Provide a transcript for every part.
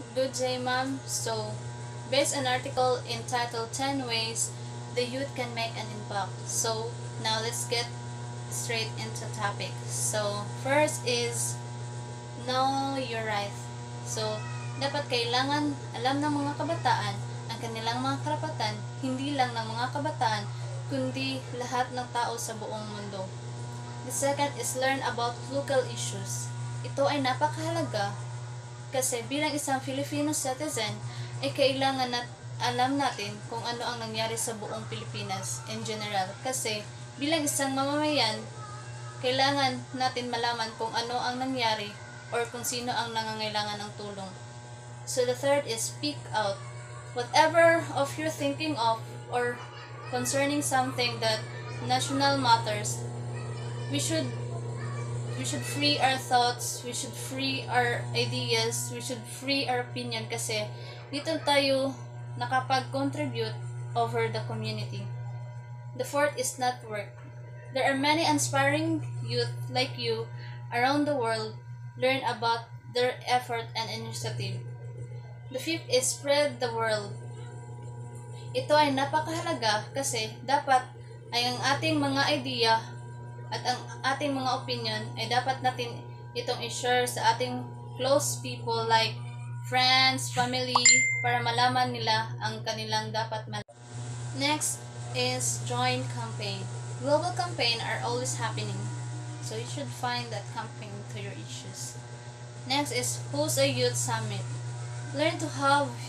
Good day, ma'am. So, based on article entitled 10 Ways the Youth Can Make an Impact. So, now let's get straight into topic. So, first is know your right. So, dapat kailangan alam ng mga kabataan ang kanilang mga karapatan, hindi lang ng mga kabataan, kundi lahat ng tao sa buong mundo. The second is learn about local issues. Ito ay napakahalaga kasi bilang isang Filipino citizen ay kailangan alam natin kung ano ang nangyari sa buong Pilipinas in general. Kasi bilang isang mamamayan, kailangan natin malaman kung ano ang nangyari or kung sino ang nangangailangan ng tulong. So the third is speak out. Whatever of you're thinking of or concerning something that national matters, we should free our thoughts, we should free our ideas, we should free our opinion kasi dito tayo nakapag-contribute over the community. The fourth is network. There are many inspiring youth like you around the world. Learn about their effort and initiative. The fifth is spread the word. Ito ay napakahalaga kasi dapat ay ang ating mga idea at ang ating mga opinion ay dapat natin itong i-share sa ating close people like friends, family, para malaman nila ang kanilang dapat malaman. Next is join campaign. Global campaign are always happening, so you should find that campaign to your issues. Next is host a youth summit. Learn to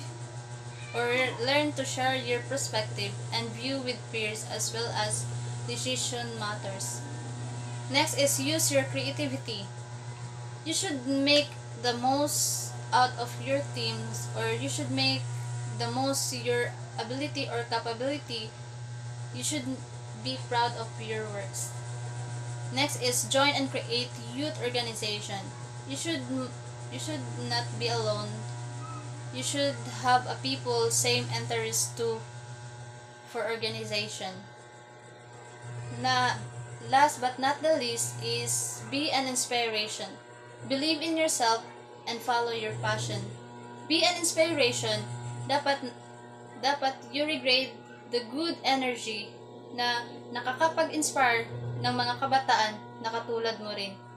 share your perspective and view with peers as well as decision matters. Next is use your creativity. You should make the most out of your teams, or you should make the most your ability or capability. You should be proud of your works. Next is join and create youth organization. You should not be alone. You should have a people same interest too for organization. Last but not the least is be an inspiration. Believe in yourself and follow your passion. Be an inspiration. Dapat you regrade the good energy na nakakapag-inspire ng mga kabataan na katulad mo rin.